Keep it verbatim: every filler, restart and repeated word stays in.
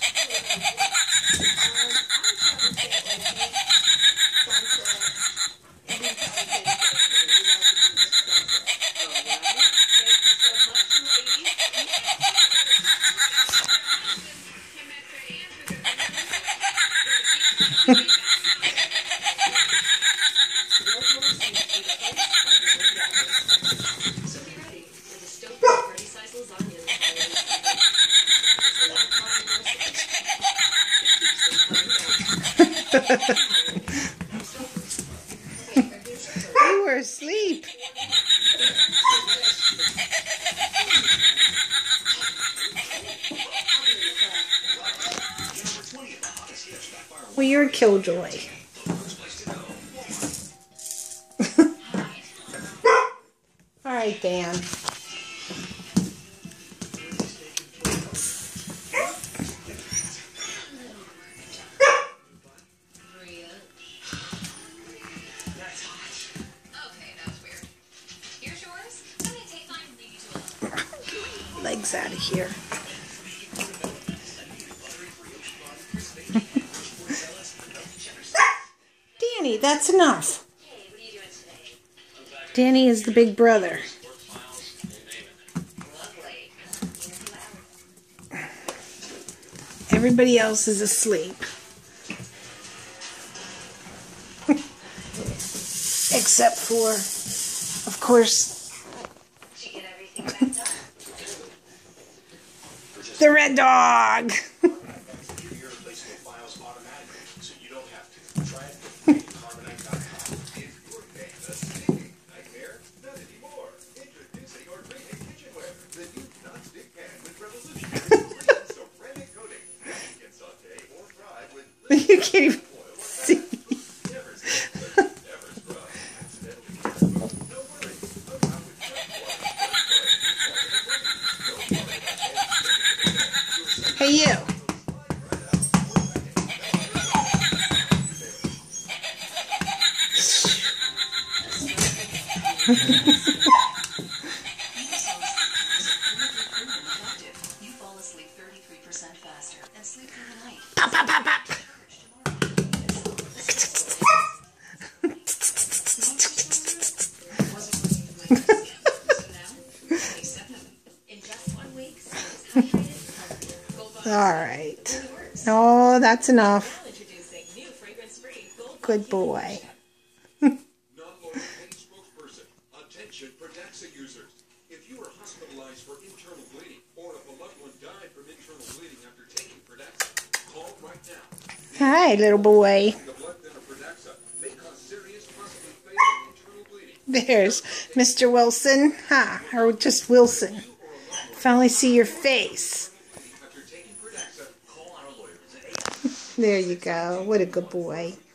You were asleep. Well, you're a killjoy. All right, Dan. Legs out of here. Danny, that's enough. Danny is the big brother. Everybody else is asleep. Except for, of course, the red dog. You can't even see. Hey, you. You fall asleep thirty-three percent faster and sleep through the night. Pop, pop, pop, pop. All right. No, that's enough. Good boy. Attention, Pradaxa users. If you are hospitalized for internal bleeding, or if a loved one died from internal bleeding after taking Pradaxa, call right now. Hi, little boy. The blood thinner Pradaxa may cause serious, possibly fatal internal bleeding. There's Mister Wilson. Ha, huh, or just Wilson. Finally see your face. After taking Pradaxa, call our lawyers. There you go. What a good boy.